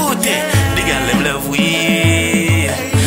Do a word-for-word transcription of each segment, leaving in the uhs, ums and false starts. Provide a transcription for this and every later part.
beauty. The girl them love we.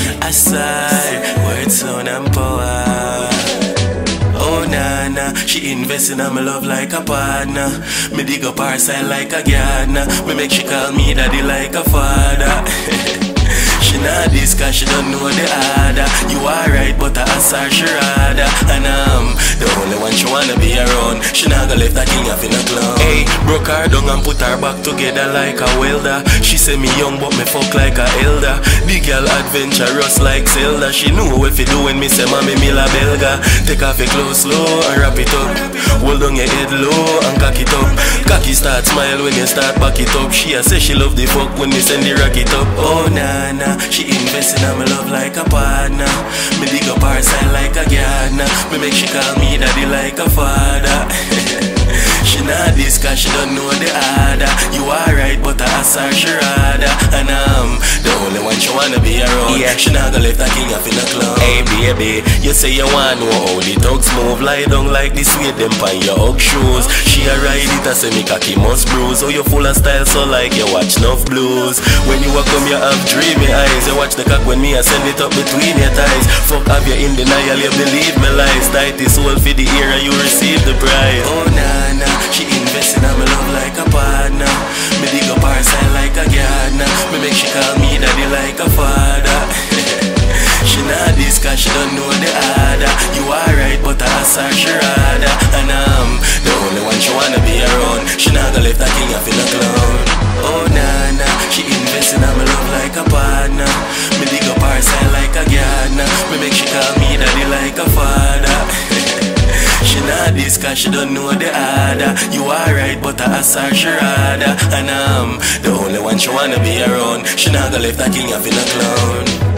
Aside, words, sound and power. Oh nana, she invest in my love like a partner. Me dig up her side like a gardener. Me make she call me daddy like a father. She not this cause she don't know the other. You are right but I ask her she rather. And I'm the only one she wanna be around. She not gonna left that king off in a clown. Hey, broke her down and put her back together like a welder. She say me young but me fuck like a elder. The girl adventurous like Zelda. She knew what fi do when me say mommy me la belga. Take off your clothes slow and wrap it up. Hold on your head low and cock it up. Cocky start smile when you start back it up. She a say she love the fuck when me send the rocket up. Oh nana, she invest in my love like a partner. Me dig up her side like a gardener. Me make she call me daddy like a father. She not this cause she don't know the other. You are right but I ask her she rather. And I'm the only one she wanna be around. Yeah. She not gonna left that king off in a clown. Hey baby, you say you want know how the thugs move. Lie down like this way them pan your Ugg shoes. She a ride it a say me cocky must bruise. Oh you full of style so like you watch enough blues. When you a come you have dreamy eyes. You watch the cock when me I send it up between your thighs. Fuck have you in denial you believe me lies. Tight is all for the era you receive the prize. Oh nana, she invest in my love like a partner. Me dig up her side like a gardener. Me make she call me daddy like a father. She not this cause she don't know the other. You are right but I ask her she rather. And I'm the only one she wanna be around. She not gonna left that king off in a clown. Oh nana, she invest in my love like a partner. Me dig up her side like a gardener. Me make she call me daddy like a father. She not this cause she don't know the other. You are right but I ask her she rather. And I'm the only one she wanna be around. She not gonna left that king off in a clown.